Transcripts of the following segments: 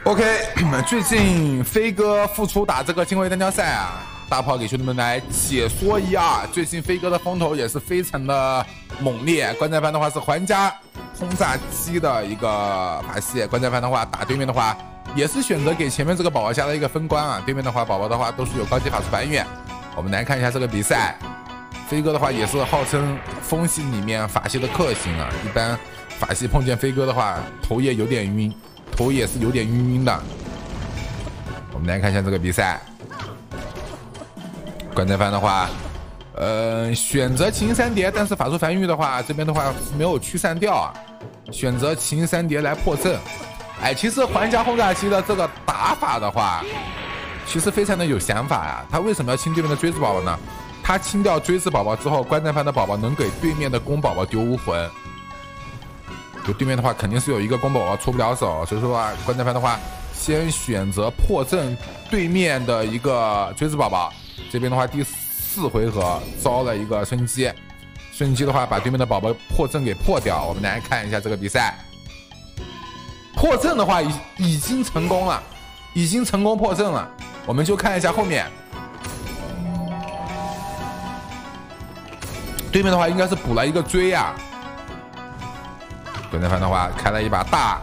OK， 最近飞哥复出打这个金卫单挑赛啊，大炮给兄弟们来解说一二。最近飞哥的风头也是非常的猛烈，观战番的话是皇家轰炸机的一个法系，观战番的话打对面的话也是选择给前面这个宝宝加了一个分关啊，对面的话宝宝的话都是有高级法术翻越。我们来看一下这个比赛，飞哥的话也是号称风系里面法系的克星啊，一般法系碰见飞哥的话头也有点晕。头也是有点晕晕的。我们来看一下这个比赛，观战番的话，选择秦三叠，但是法术繁育的话，这边的话是没有驱散掉啊，选择秦三叠来破阵。哎，其实皇家轰炸机的这个打法的话，其实非常的有想法呀。他为什么要清对面的锥子宝宝呢？他清掉锥子宝宝之后，观战番的宝宝能给对面的弓宝宝丢无魂。就对面的话肯定是有一个弓宝宝出不了手，所以说啊，观战番的话先选择破阵对面的一个锥子宝宝，这边的话第4回合招了一个瞬击，瞬击的话把对面的宝宝破阵给破掉。我们来看一下这个比赛，破阵的话已经成功了，已经成功破阵了。我们就看一下后面，对面的话应该是补了一个锥啊。观战番的话开了一把大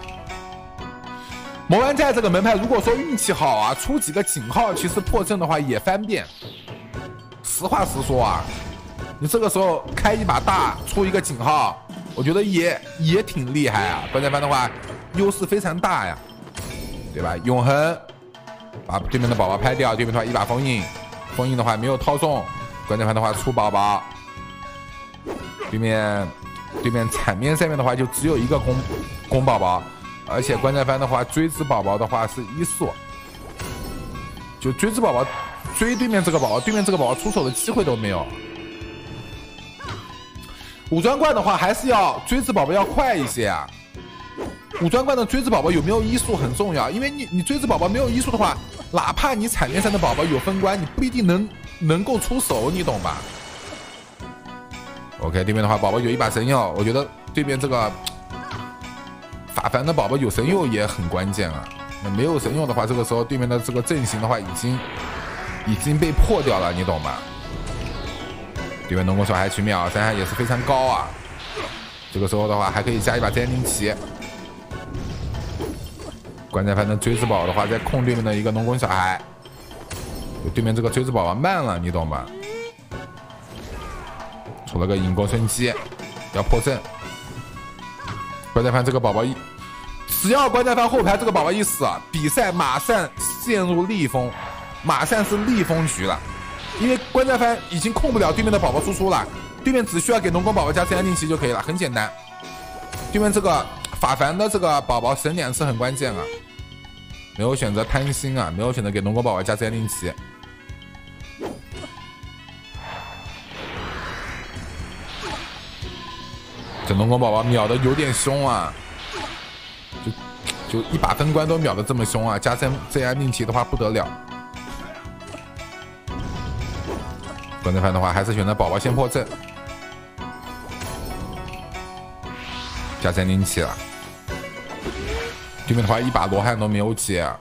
魔丸寨这个门派，如果说运气好啊，出几个警号，其实破阵的话也翻遍。实话实说啊，你这个时候开一把大，出一个警号，我觉得也挺厉害啊。观战番的话优势非常大呀，对吧？永恒把对面的宝宝拍掉，对面的话一把封印，封印的话没有套中，观战番的话出宝宝，对面场面上面的话就只有一个弓宝宝，而且观战番的话锥子宝宝的话是1速，就锥子宝宝追对面这个宝宝，对面这个宝宝出手的机会都没有。武装冠的话还是要锥子宝宝要快一些啊，武装冠的锥子宝宝有没有1速很重要，因为你锥子宝宝没有1速的话，哪怕你场面上的宝宝有分关，你不一定能够出手，你懂吧？OK， 对面的话，宝宝有一把神佑，我觉得对面这个法凡的宝宝有神佑也很关键啊。那没有神佑的话，这个时候对面的这个阵型的话，已经被破掉了，你懂吧？对面龙宫小孩去秒伤害也是非常高啊。这个时候的话，还可以加一把真灵旗。观战番的锥子宝的话，在控对面的一个龙宫小孩，对面这个锥子宝宝慢了，你懂吧？出了个引弓瞬击，要破阵。观战番这个宝宝只要观战番后排这个宝宝一死，比赛马上陷入逆风，马上是逆风局了。因为观战番已经控不了对面的宝宝输出了，对面只需要给龙宫宝宝加自然定旗就可以了，很简单。对面这个法凡的这个宝宝神2次很关键啊，没有选择贪心啊，没有选择给龙宫宝宝加自然定旗。这龙宫宝宝秒的有点凶啊，就一把分关都秒的这么凶啊，加这样命题的话不得了。观战番的话还是选择宝宝先破阵，加3灵旗了。对面的话一把罗汉都没有解啊。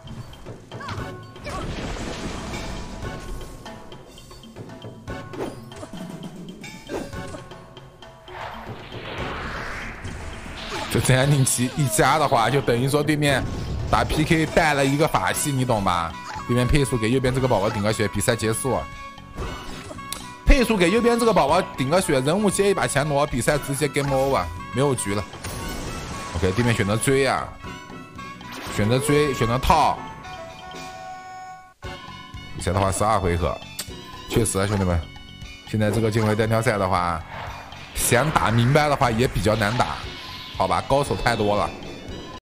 这真阳令旗一加的话，就等于说对面打 PK 带了一个法系，你懂吧？对面配速给右边这个宝宝顶个血，比赛结束。配速给右边这个宝宝顶个血，人物接一把强弩，比赛直接 game over， 没有局了。OK， 对面选择追啊，选择追，选择套。比赛的话12回合，确实啊，兄弟们，现在这个金卫单挑赛的话，想打明白的话也比较难打。好吧，高手太多了。